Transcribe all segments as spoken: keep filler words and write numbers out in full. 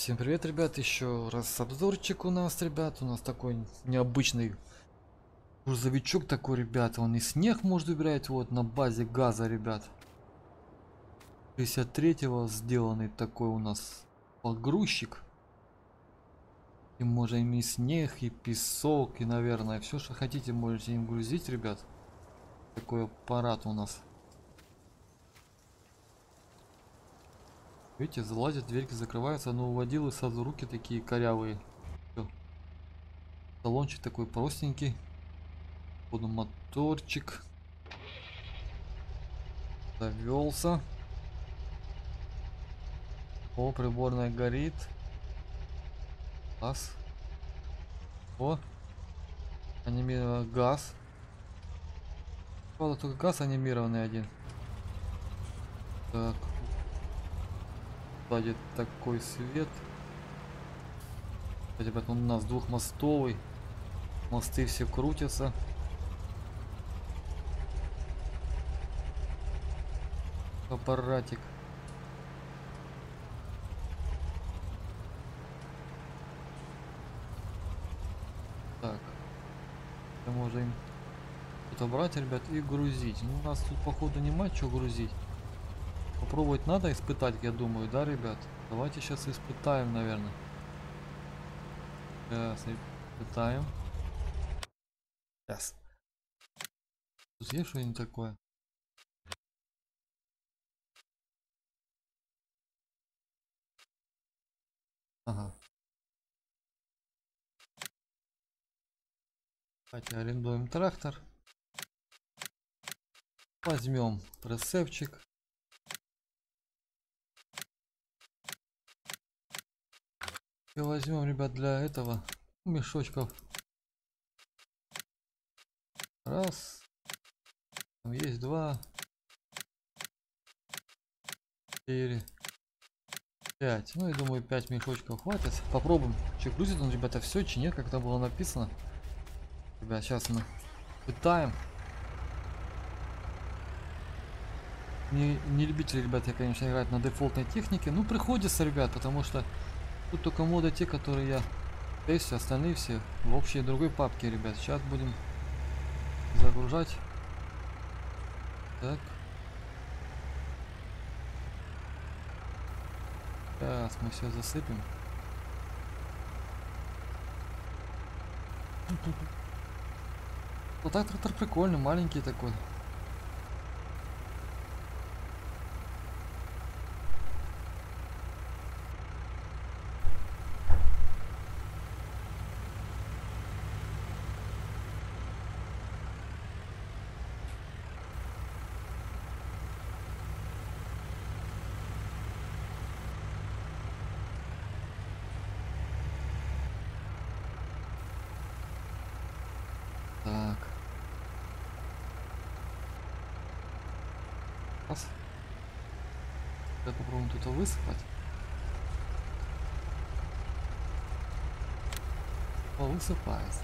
Всем привет, ребят, еще раз обзорчик у нас, ребят, у нас такой необычный грузовичок такой, ребята, он и снег может убирать, вот, на базе газа, ребят. шестьдесят третьего сделанный такой у нас погрузчик. И можем и снег, и песок, и, наверное, все, что хотите, можете им грузить, ребят. Такой аппарат у нас. Видите, залазят, дверьки закрываются, но уводил и сразу руки такие корявые. Всё. Салончик такой простенький. Вот моторчик. Завелся. О, приборная горит. Газ. О, анимированный газ. Правда, только газ анимированный один. Так. Сзади такой свет. Ребят, он у нас двухмостовый. Мосты все крутятся. Аппаратик. Так. Мы можем это брать, ребят, и грузить. Ну, у нас тут, походу, нема что грузить. Попробовать надо испытать, я думаю, да, ребят? Давайте сейчас испытаем, наверное. Сейчас испытаем. Сейчас. Тут есть что-нибудь такое? Ага. Давайте арендуем трактор. Возьмем прицепчик. И возьмем, ребят, для этого мешочков. Раз. Там есть два. Четыре. Пять. Ну, я думаю, пять мешочков хватит. Попробуем. Че, грузит он, ребята, все, чи нет, как там было написано. Ребят, сейчас мы пытаем. Не, не любитель, ребят, я, конечно, играть на дефолтной технике. Ну, приходится, ребят, потому что тут только моды те, которые я тестю, остальные все в общей другой папке, ребят. Сейчас будем загружать. Так. Сейчас мы все засыпем. Вот так трактор прикольный, маленький такой. Так. Раз. Сейчас попробуем тут высыпать. Высыпается.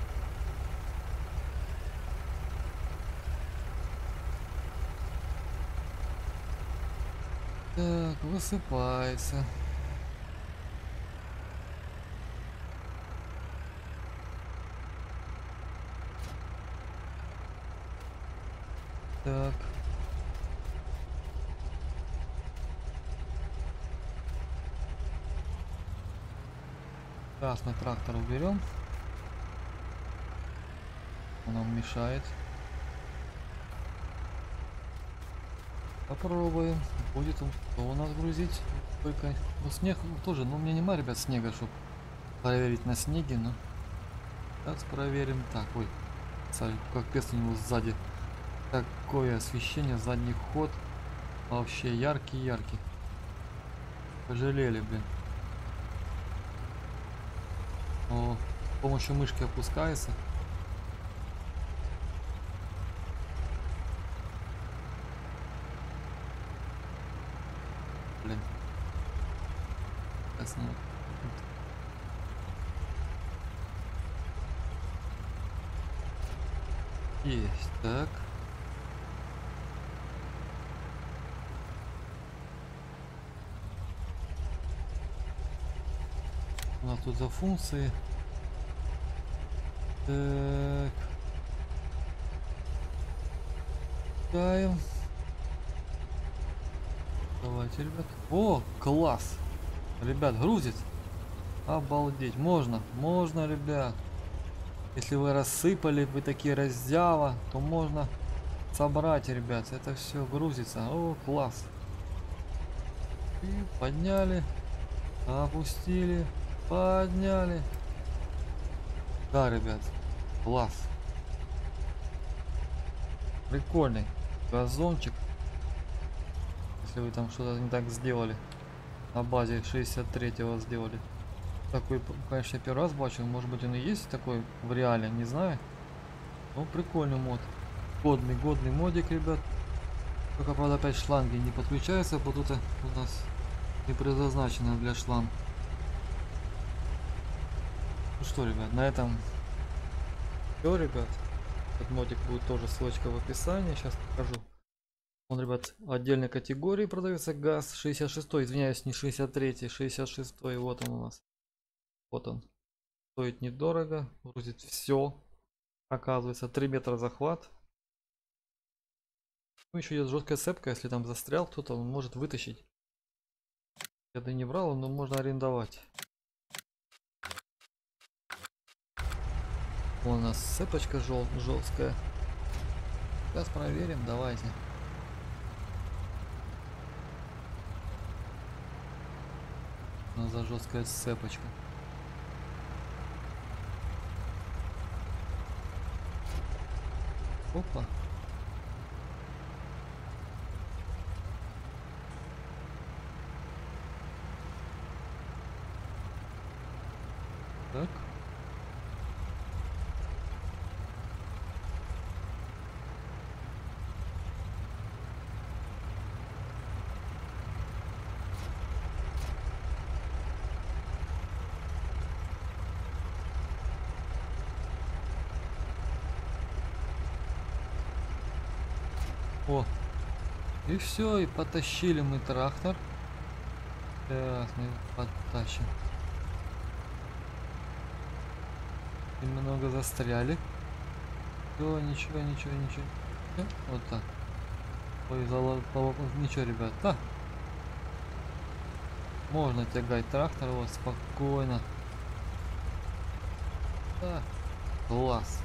Так, высыпается. Так. Сейчас мы трактор уберем. Он нам мешает. Попробуем. Будет он что у нас грузить. Только ну, снег тоже. Ну, у меня нема, ребят, снега, чтобы проверить на снеге. Но сейчас проверим. Так, ой. Смотри, как пес у него сзади. Такое освещение, задний ход. Вообще яркий-яркий. Пожалели, блин. О, с помощью мышки опускается. Блин. Сейчас не... Есть, так. У нас тут за функции. Так. Даем. Давайте, ребят. О, класс. Ребят, грузит. Обалдеть. Можно. Можно, ребят. Если вы рассыпали, вы такие раздява, то можно собрать, ребят. Это все грузится. О, класс. И подняли. Опустили. Подняли. Да, ребят. Класс. Прикольный газончик. Если вы там что-то не так сделали. На базе шестьдесят третьего сделали. Такой, конечно, первый раз бачу. Может быть, он и есть такой в реале, не знаю. Ну, прикольный мод. Годный, годный модик, ребят. Только, правда, опять шланги не подключаются, потому что у нас не предназначено для шланг. Ну что, ребят, на этом все, ребят. Этот модик будет тоже ссылочка в описании. Сейчас покажу. Он, ребят, отдельной категории продается газ. шестьдесят шестой, извиняюсь, не шестьдесят третий, шестьдесят шестой. Вот он у нас. Вот он. Стоит недорого. Грузит все. Оказывается, три метра захват. Ну, еще идет жесткая цепка. Если там застрял кто-то, он может вытащить. Я да не брал, но можно арендовать. Вон у нас цепочка жел жесткая. Сейчас проверим, давайте. У нас за жесткая цепочка. Опа. Так. О, и все, и потащили мы трактор. Сейчас мы потащим. Немного застряли. Все, ничего, ничего, ничего. Всё, вот так. Ой, зало... Ничего, ребят, да. Можно тягать трактор вот спокойно. Да. Класс.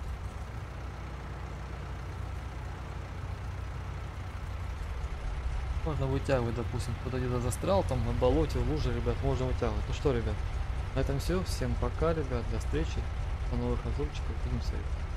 Можно вытягивать, допустим, кто-то где-то застрял, там в болоте, в луже, ребят, можно вытягивать. Ну что, ребят, на этом все. Всем пока, ребят, до встречи, до новых обзорчиков, увидимся.